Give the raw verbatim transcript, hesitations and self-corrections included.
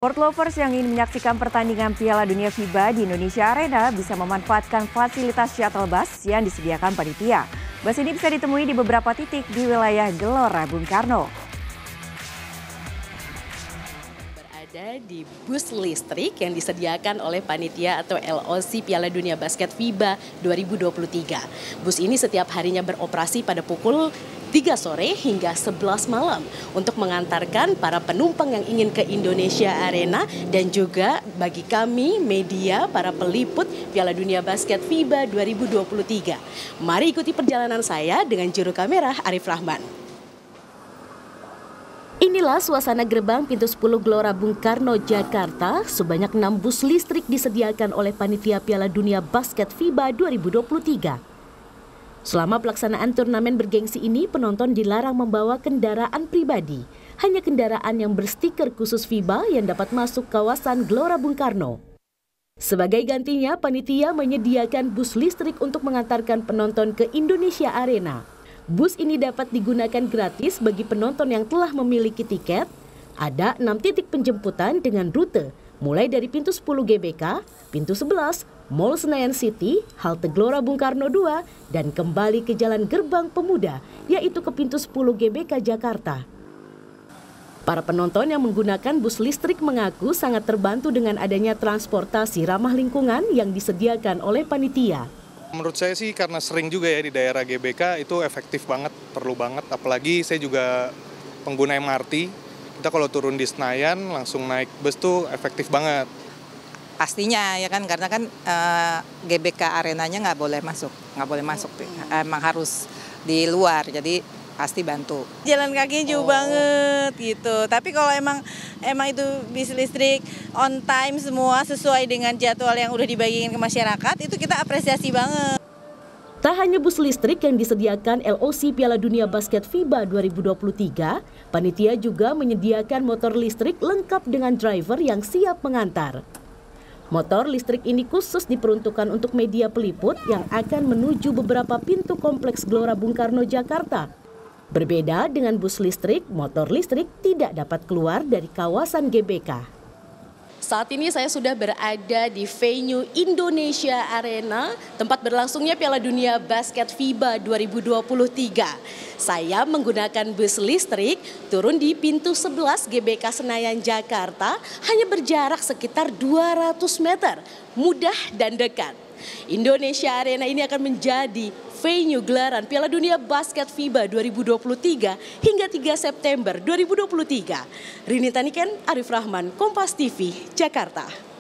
Sport lovers yang ingin menyaksikan pertandingan Piala Dunia FIBA di Indonesia Arena bisa memanfaatkan fasilitas shuttle bus yang disediakan panitia. Bus ini bisa ditemui di beberapa titik di wilayah Gelora Bung Karno. Berada di bus listrik yang disediakan oleh panitia atau L O C Piala Dunia Basket FIBA dua ribu dua puluh tiga. Bus ini setiap harinya beroperasi pada pukul tiga sore hingga sebelas malam untuk mengantarkan para penumpang yang ingin ke Indonesia Arena dan juga bagi kami media para peliput Piala Dunia Basket FIBA dua ribu dua puluh tiga. Mari ikuti perjalanan saya dengan juru kamera Arif Rahman. Inilah suasana gerbang pintu sepuluh Gelora Bung Karno, Jakarta. Sebanyak enam bus listrik disediakan oleh panitia Piala Dunia Basket FIBA dua ribu dua puluh tiga. Selama pelaksanaan turnamen bergengsi ini, penonton dilarang membawa kendaraan pribadi. Hanya kendaraan yang berstiker khusus FIBA yang dapat masuk kawasan Gelora Bung Karno. Sebagai gantinya, panitia menyediakan bus listrik untuk mengantarkan penonton ke Indonesia Arena. Bus ini dapat digunakan gratis bagi penonton yang telah memiliki tiket. Ada enam titik penjemputan dengan rute, mulai dari pintu sepuluh G B K, pintu sebelas, Mall Senayan City, halte Gelora Bung Karno dua, dan kembali ke Jalan Gerbang Pemuda, yaitu ke pintu sepuluh G B K Jakarta. Para penonton yang menggunakan bus listrik mengaku sangat terbantu dengan adanya transportasi ramah lingkungan yang disediakan oleh panitia. Menurut saya sih karena sering juga ya di daerah G B K itu efektif banget, perlu banget. Apalagi saya juga pengguna M R T, kita kalau turun di Senayan langsung naik bus tuh efektif banget. Pastinya ya kan, karena kan uh, G B K arenanya nggak boleh masuk, nggak boleh masuk, emang harus di luar, jadi pasti bantu. Jalan kakinya jauh oh. banget gitu, tapi kalau emang emang itu bis listrik on time semua sesuai dengan jadwal yang udah dibagiin ke masyarakat, itu kita apresiasi banget. Tak hanya bus listrik yang disediakan L O C Piala Dunia Basket FIBA dua ribu dua puluh tiga, panitia juga menyediakan motor listrik lengkap dengan driver yang siap mengantar. Motor listrik ini khusus diperuntukkan untuk media peliput yang akan menuju beberapa pintu kompleks Gelora Bung Karno, Jakarta. Berbeda dengan bus listrik, motor listrik tidak dapat keluar dari kawasan G B K. Saat ini saya sudah berada di venue Indonesia Arena, tempat berlangsungnya Piala Dunia Basket FIBA dua ribu dua puluh tiga. Saya menggunakan bus listrik, turun di pintu sebelas G B K Senayan, Jakarta, hanya berjarak sekitar dua ratus meter, mudah dan dekat. Indonesia Arena ini akan menjadi venue gelaran Piala Dunia Basket FIBA dua ribu dua puluh tiga hingga tiga September dua ribu dua puluh tiga. Rini Taniken, Arif Rahman, Kompas T V, Jakarta.